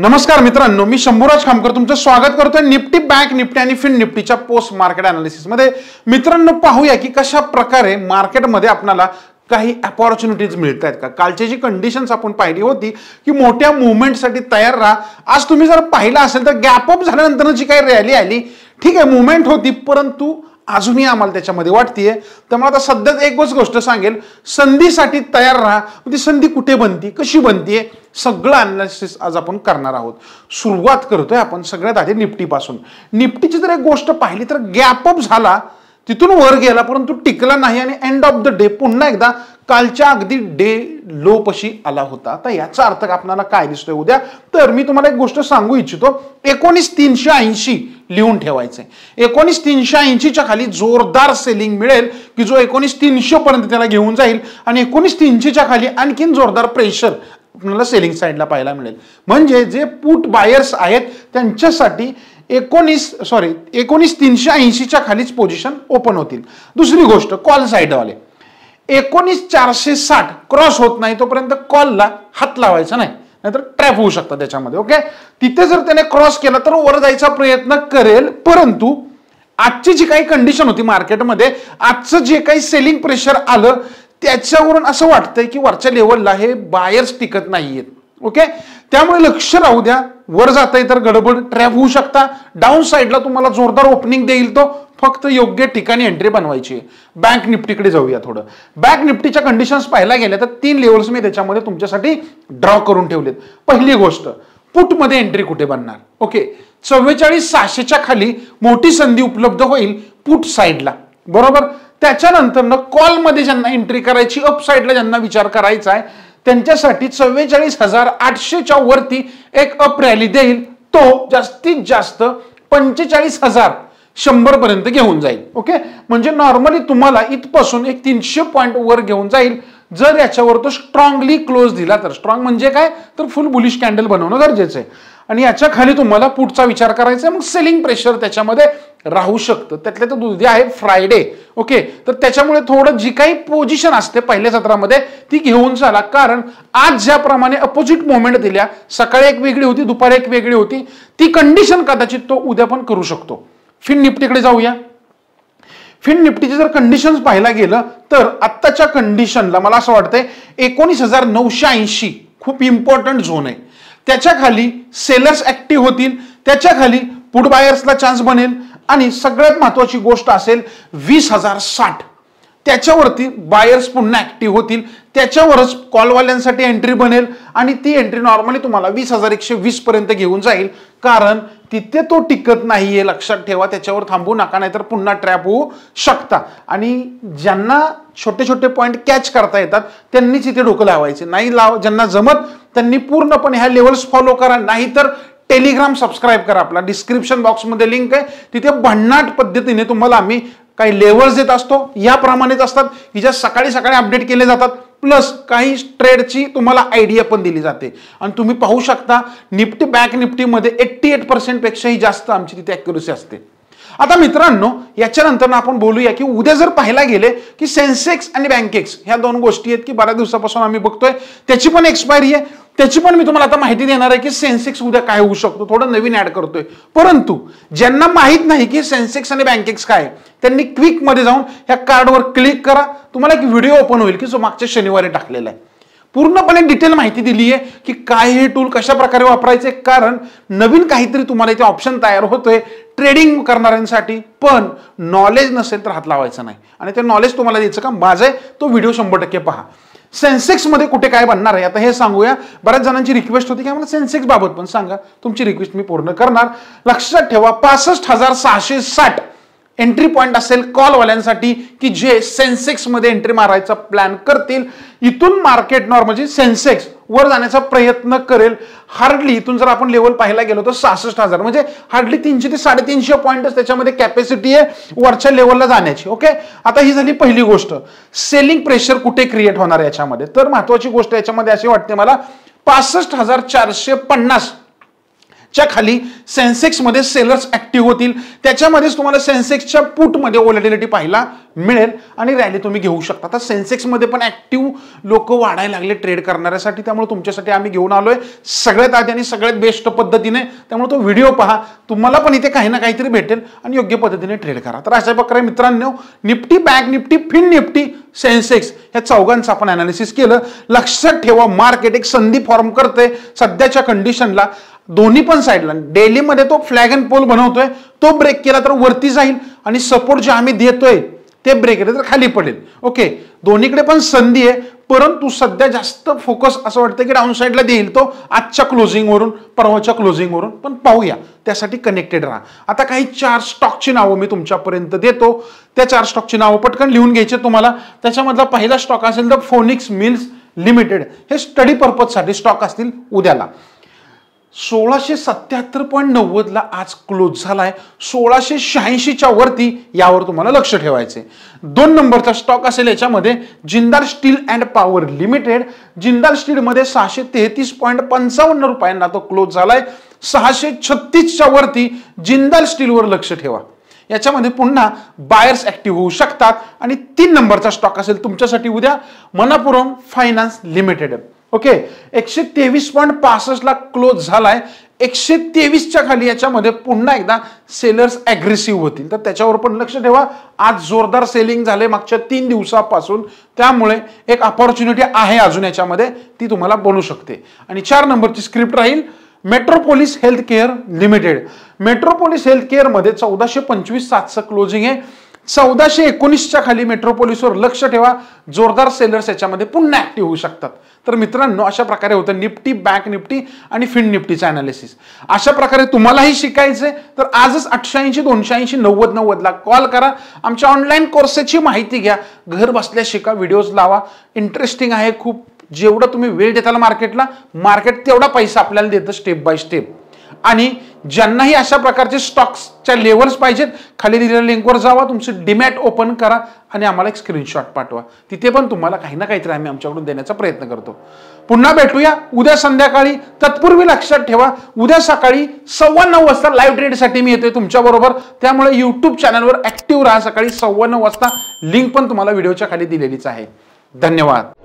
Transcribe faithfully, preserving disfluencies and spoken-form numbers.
नमस्कार मित्रांनो, मी शंभूराज खामकर तुमचं स्वागत करतोय निफ्टी बँक निफ्टी आणि फिन निफ्टीच्या पोस्ट मार्केट अनालिसिस मध्ये। मित्रांनो, पाहूया की कशा प्रकारे मार्केटमध्ये आपल्याला काही अपॉर्च्युनिटीज मिळत आहेत का। कालची जी कंडिशन्स आपण पाहिली होती की मोठ्या मुवमेंटसाठी तयार राहा, आज तुम्ही जर पाहिला असेल तर गॅप अप झाल्यानंतर जी काही रॅली आली, ठीक आहे मुवमेंट होती, परंतु अजूनही आम्हाला त्याच्यामध्ये वाटतेय। त्यामुळे आता सध्या एकच गोष्ट सांगेल, संधीसाठी तयार राहा। ती संधी कुठे बनती, कशी बनतीये, सगळं अनालिसिस आज आपण करणार आहोत। सुरुवात करतोय आपण सगळ्यात आधी निफ्टी पासून। निफ्टीची जर एक गोष्ट पाहिली तर गॅप अप झाला, तिथून वर गेला, परंतु टिकला नाही आणि एंड ऑफ द डे पुन्हा एकदा कालच्या अगदी डे लो पशी आला होता। आता याचा अर्थ आपल्याला काय दिसतोय उद्या, तर मी तुम्हाला एक गोष्ट सांगू इच्छितो, एकोणीस तीनशे ऐंशी लिहून ठेवायचंय। एकोणीस तीनशे ऐंशीच्या खाली जोरदार सेलिंग मिळेल की जो एकोणीस तीनशे पर्यंत त्याला घेऊन जाईल आणि एकोणीस तीनशेच्या खाली आणखीन जोरदार प्रेशर आपल्याला सेलिंग साइडला पाहायला मिळेल। म्हणजे जे पुट बायर्स आहेत त्यांच्यासाठी एकोणीस सॉरी एकोणीस तीनशे ऐंशीच्या खालीच पोझिशन ओपन होतील। दुसरी गोष्ट, कॉल साइडवाले एकोणीस चारशे साठ क्रॉस होत नाही तोपर्यंत कॉलला हात लावायचा नाही, नाहीतर ट्रॅप होऊ शकतात त्याच्यामध्ये। ओके, तिथे जर त्याने क्रॉस केला तर वर जायचा प्रयत्न करेल, परंतु आजची जी काही कंडिशन होती मार्केटमध्ये, आजचं जे काही सेलिंग प्रेशर आलं त्याच्यावरून असं वाटतंय की वरच्या लेवलला हे बायर्स टिकत नाहीयेत। ओके, त्यामुळे लक्ष राहू द्या, वर जाताय तर गडबड ट्रॅप होऊ शकता। डाऊन साइडला तुम्हाला जोरदार ओपनिंग देईल, तो फक्त योग्य ठिकाणी एंट्री बनवायची। बँक निफ्टीकडे जाऊया थोडं। बँक निफ्टीच्या कंडिशन्स पाहायला गेल्या तर तीन लेवल्स मी त्याच्यामध्ये तुमच्यासाठी ड्रॉ करून ठेवलेत। पहिली गोष्ट, पुट मध्ये एंट्री कुठे बनणार। ओके, चव्वेचाळीस सहाशेच्या खाली मोठी संधी उपलब्ध होईल पुट साइडला, बरोबर। त्याच्यानंतर कॉल मध्ये ज्यांना एंट्री करायची, अप साइडला ज्यांना विचार करायचा आहे, त्यांच्यासाठी चव्वेचाळीस हजार आठशेच्या वरती एक अप रॅली देईल, तो जास्तीत जास्त पंचेचाळीस हजार शंभर पर्यंत घेऊन जाईल। ओके, म्हणजे नॉर्मली तुम्हाला इथपासून एक तीनशे पॉईंट वर घेऊन जाईल जर याच्यावर तो स्ट्रॉंगली क्लोज दिला तर। स्ट्रॉंग म्हणजे काय, तर फुल बुलिश कॅन्डल बनवणं गरजेचं आहे आणि याच्या खाली तुम्हाला पुढचा विचार करायचा आहे। मग सेलिंग प्रेशर त्याच्यामध्ये राहू शकतं, त्यातले तर उद्या आहे फ्रायडे। ओके, तर त्याच्यामुळे थोडं जी काही पोझिशन असते पहिल्या सत्रामध्ये ती घेऊन चला, कारण आज ज्याप्रमाणे अपोजिट मोमेंट दिल्या, सकाळी एक वेगळी होती, दुपारी एक वेगळी होती, ती कंडिशन कदाचित तो उद्या पण करू शकतो। फिन निफ्टीकडे जाऊया। फिन निफ्टीचे जर कंडिशन्स पाहायला गेलं तर आत्ताच्या कंडिशनला मला असं वाटतंय एकोणीस हजार नऊशे ऐंशी खूप इम्पॉर्टंट झोन आहे। त्याच्या खाली सेलर्स ऍक्टिव्ह होतील, त्याच्या खाली पुट बायर्सला चान्स बनेल आणि सगळ्यात महत्वाची गोष्ट असेल वीस हजार साठ, त्याच्यावरती बायर्स पुन्हा ऍक्टिव्ह होतील, त्याच्यावरच कॉलवाल्यांसाठी एंट्री बनेल आणि ती एंट्री नॉर्मली तुम्हाला वीस हजार एकशे वीस पर्यंत घेऊन जाईल, कारण तिथे तो टिकत नाहीये, लक्षात ठेवा। त्याच्यावर थांबू नका, नाहीतर पुन्हा ट्रॅप होऊ शकता। आणि ज्यांना छोटे छोटे पॉइंट कॅच करता येतात त्यांनीच इथे डोकं लावायचे, नाही लाव ज्यांना जमत त्यांनी पूर्णपणे ह्या लेवल्स फॉलो करा, नाहीतर टेलिग्राम सबस्क्राईब करा। आपला डिस्क्रिप्शन बॉक्समध्ये लिंक आहे, तिथे भन्नाट पद्धतीने तुम्हाला आम्ही काही लेवल्स देत असतो, याप्रमाणेच असतात की ज्या सकाळी सकाळी अपडेट केले जातात, प्लस काही ट्रेडची तुम्हाला आयडिया पण दिली जाते। आणि तुम्ही पाहू शकता निफ्टी बँक निफ्टीमध्ये अठ्ठ्याऐंशी पर्सेंट पेक्षाही जास्त आमची तिथे ॲक्युरसी असते। आता मित्रांनो, याच्यानंतर आपण बोलूया की उद्या जर पाहायला गेले की सेन्सेक्स आणि बँकेक्स ह्या दोन गोष्टी आहेत की बऱ्याच दिवसापासून आम्ही बघतोय, त्याची पण एक्सपायरी आहे, त्याची पण मी तुम्हाला आता माहिती देणार आहे की सेन्सेक्स उद्या काय होऊ शकतो, थोडं नवीन ऍड करतोय। परंतु ज्यांना माहित नाही की सेन्सेक्स आणि बँकेक्स काय, त्यांनी क्विक मध्ये जाऊन ह्या कार्डवर क्लिक करा, तुम्हाला एक व्हिडिओ ओपन होईल की जो मागच्या शनिवारी टाकलेला आहे। पूर्णपणे डिटेल माहिती दिली आहे की काय हे टूल कशा प्रकारे वापरायचे, कारण नवीन काहीतरी तुम्हाला इथे ऑप्शन तयार होतोय ट्रेडिंग करणाऱ्यांसाठी, पण नॉलेज नसेल तर हात लावायचा नाही। आणि ते नॉलेज तुम्हाला द्यायचं का माझं आहे, तो व्हिडिओ शंभर टक्के पहा। सेन्सेक्स मध्ये कुठे काय बनणार आहे आता हे सांगूया। बऱ्याच जणांची रिक्वेस्ट होती की आम्हाला सेन्सेक्स बाबत पण सांगा, तुमची रिक्वेस्ट मी पूर्ण करणार। लक्षात ठेवा पासष्ट हजार सहाशे साठ एंट्री पॉइंट असेल कॉलवाल्यांसाठी की जे सेन्सेक्स मध्ये एंट्री मारायचा प्लॅन करतील। इथून मार्केट नॉर्मली सेन्सेक्स वर जाण्याचा प्रयत्न करेल। हार्डली इथून जर आपण लेवल पाहायला गेलो तर सहासष्ट हजार, म्हणजे हार्डली तीनशे ते साडेतीनशे पॉईंटच त्याच्यामध्ये कॅपॅसिटी आहे वरच्या लेवलला जाण्याची। ओके, आता ही झाली पहिली गोष्ट, सेलिंग प्रेशर कुठे क्रिएट होणार आहे याच्यामध्ये। तर महत्वाची गोष्ट याच्यामध्ये अशी वाटते मला, पासष्ट हजार चारशे पन्नास च्या खाली सेन्सेक्स मध्ये सेलर्स ऍक्टिव्ह होतील, त्याच्यामध्येच तुम्हाला सेन्सेक्सच्या पुट मध्ये व्हॉलॅटिलिटी पाहायला मिळेल आणि रॅली तुम्ही घेऊ शकता. आता सेन्सेक्स मध्ये पण ऍक्टिव्ह लोक वाढायला लागले ट्रेड करण्यासाठी, त्यामुळे तुमच्यासाठी आम्ही घेऊन आलोय सगळ्यात आधी आणि सगळ्यात बेस्ट पद्धतीने. त्यामुळे तो व्हिडिओ पहा, तुम्हाला पण इथे काही ना काहीतरी भेटेल आणि योग्य पद्धतीने ट्रेड करा. तर अशा प्रकारे मित्रांनो Nifty, bank Nifty, fin Nifty, Sensex या चौघांचं आपण अनालिसिस केलं. लक्षात ठेवा मार्केट एक संधी फॉर्म करते सध्याच्या कंडिशनला. दोन्ही पण साईडला डेली मध्ये तो फ्लॅग अँड पोल बनवतोय, तो ब्रेक केला तर वरती जाईल आणि सपोर्ट जे आम्ही देतोय ते ब्रेक केलं तर खाली पडेल. ओके, दोन्हीकडे पण संधी आहे, परंतु सध्या जास्त फोकस असं वाटतं की डाऊन साईडला देईल तो आजच्या क्लोजिंग वरून, परवाच्या क्लोजिंग वरून. पण पाहूया, त्यासाठी कनेक्टेड राहा. आता काही चार स्टॉकची नावं मी तुमच्यापर्यंत देतो, त्या चार स्टॉकची नावं पटकन लिहून घ्यायचे तुम्हाला. त्याच्यामधला पहिला स्टॉक असेल तर फोनिक्स मिल्स लिमिटेड. हे स्टडी पर्पज साठी स्टॉक असतील उद्याला. सोळाशे सत्याहत्तर पॉईंट नव्वद ला आज क्लोज झालाय, सोळाशे शहाऐंशीच्या वरती, यावर तुम्हाला लक्ष ठेवायचे. दोन नंबरचा स्टॉक असेल याच्यामध्ये Jindal steel and power limited. Jindal steel मध्ये सहाशे तेहतीस पॉईंट पंचावन्न रुपयांना तो क्लोज झालाय, सहाशे छत्तीसच्या वरती जिंदाल स्टीलवर लक्ष ठेवा. याच्यामध्ये पुन्हा बायर्स ऍक्टिव्ह होऊ शकतात. आणि तीन नंबरचा स्टॉक असेल तुमच्यासाठी उद्या मनपुरम फायनान्स लिमिटेड. ओके, एकशे तेवीस पॉईंट पासष्ट ला क्लोज झालाय, एकशे तेवीसच्या खाली याच्यामध्ये पुन्हा एकदा सेलर्स अग्रेसिव्ह होतील, तर त्याच्यावर पण लक्ष ठेवा. आज जोरदार सेलिंग झाले मागच्या तीन दिवसापासून, त्यामुळे एक अपॉर्च्युनिटी आहे अजून याच्यामध्ये, ती तुम्हाला बनू शकते. आणि चार नंबरची स्क्रिप्ट राहील Metropolis health care limited. Metropolis health care मध्ये चौदाशे पंचवीस सातचं क्लोजिंग आहे, चौदाशे एकोणीसच्या खाली मेट्रोपोलिसवर लक्ष ठेवा. जोरदार सेलर्स याच्यामध्ये पुन्हा ऍक्टिव्ह होऊ शकतात. तर मित्रांनो अशा प्रकारे होतं निफ्टी, बँक निफ्टी आणि फिन निफ्टीचं अनालिसिस. अशा प्रकारे तुम्हालाही शिकायचंय तर आजच आठशे ऐंशी दोनशे ऐंशी नव्वद नव्वद ला कॉल करा. आमच्या ऑनलाईन कोर्सेसची माहिती घ्या, घर बसल्या शिका, व्हिडिओज लावा. इंटरेस्टिंग आहे खूप. जेवढा तुम्ही वेळ देताल मार्केटला, मार्केट तेवढा पैसा आपल्याला देतं स्टेप बाय स्टेप. आणि ज्यांनाही अशा प्रकारचे स्टॉक्सच्या लेवल्स पाहिजेत, खाली दिलेल्या लिंकवर जावा, तुमचे डीमॅट ओपन करा आणि आम्हाला एक स्क्रीनशॉट पाठवा. तिथे पण तुम्हाला काही ना काहीतरी आम्ही आमच्याकडून देण्याचा प्रयत्न करतो. पुन्हा भेटूया उद्या संध्याकाळी. तत्पूर्वी लक्षात ठेवा उद्या सकाळी सव्वा नऊ वाजता लाईव्ह ट्रेडसाठी मी येतोय तुमच्या बरोबर. त्यामुळे युट्यूब चॅनलवर ऍक्टिव्ह राहा. सकाळी सव्वा नऊ वाजता लिंक पण तुम्हाला व्हिडिओच्या खाली दिलेलीच आहे. धन्यवाद.